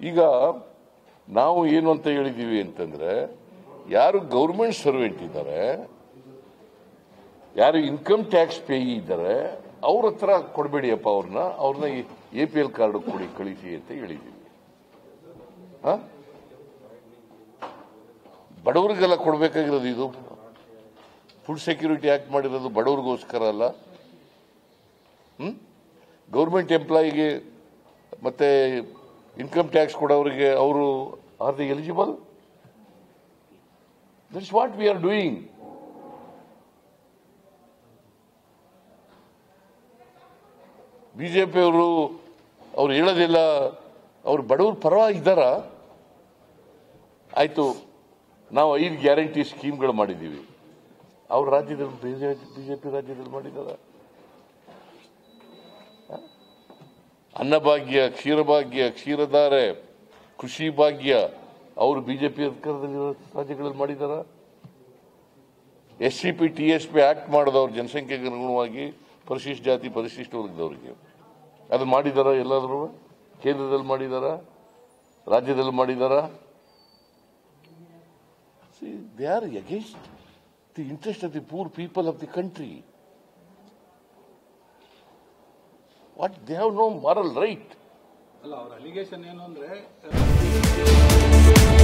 ಈಗ ನಾವು ಏನು ಅಂತ ಹೇಳಿದೀವಿ ಅಂತಂದ್ರೆ, ಯಾರು ಗೌರ್ಮೆಂಟ್ ಸರ್ವೆಂಟ್ ಇದ್ದಾರೆ, ಯಾರು ಇನ್ಕಮ್ ಟ್ಯಾಕ್ಸ್ ಪೇಯಿ ಇದ್ದಾರೆ, ಅವ್ರ ಹತ್ರ ಕೊಡಬೇಡಿಯಪ್ಪ, ಅವ್ರನ್ನ APL ಕಾರ್ಡ್ ಕೊಡಿ, ಕಳಿಸಿ ಅಂತ ಹೇಳಿದೀವಿ. ಬಡವರಿಗೆಲ್ಲ ಕೊಡಬೇಕಾಗಿರೋದು. ಇದು ಫುಡ್ ಸೆಕ್ಯೂರಿಟಿ ಆಕ್ಟ್ ಮಾಡಿರೋದು ಬಡವರಿಗೋಸ್ಕರ ಅಲ್ಲ. ಗೌರ್ಮೆಂಟ್ ಎಂಪ್ಲಾಯಿಗೆ ಮತ್ತೆ ಇನ್ಕಮ್ ಟ್ಯಾಕ್ಸ್ ಕೊಡೋರಿಗೆ ಅವರು are the eligible? That's what we are doing. BJP ಅವ್ರು ಹೇಳೋದಿಲ್ಲ, ಅವ್ರು ಬಡವ್ರ ಪರವಾಗಿ ಇದ್ದಾರ. ಆಯ್ತು, ನಾವು 5 ಗ್ಯಾರಂಟಿ ಸ್ಕೀಮ್ಗಳು ಮಾಡಿದ್ದೀವಿ. ಅವ್ರ ರಾಜ್ಯದಲ್ಲಿ ಬಿಜೆಪಿ ರಾಜ್ಯದಲ್ಲಿ ಮಾಡಿದಾರ? ಅನ್ನಭಾಗ್ಯ, ಕ್ಷೀರಭಾಗ್ಯ, ಕ್ಷೀರಧಾರೆ, ಕೃಷಿ ಭಾಗ್ಯ ಅವರು ಬಿಜೆಪಿ ಅಧಿಕಾರದಲ್ಲಿ ರಾಜ್ಯಗಳಲ್ಲಿ ಮಾಡಿದಾರ? SCP TSP ಆಕ್ಟ್ ಮಾಡಿದವ್ರು ಜನಸಂಖ್ಯೆಗೆ ಅನುಗುಣವಾಗಿ ಪರಿಶಿಷ್ಟ ಜಾತಿ ಪರಿಶಿಷ್ಟ ವರ್ಗದವರಿಗೆ ಅದು ಮಾಡಿದಾರ? ಎಲ್ಲಾದರೂ ಕೇಂದ್ರದಲ್ಲಿ ಮಾಡಿದಾರ? ರಾಜ್ಯದಲ್ಲಿ ಮಾಡಿದಾರ? They are against the interest of the poor people of the country. What? They have no moral right. ಅಲ್ಲ, ಅವರ ಅಲಿಗೇಷನ್ ಏನು ಅಂದ್ರೆ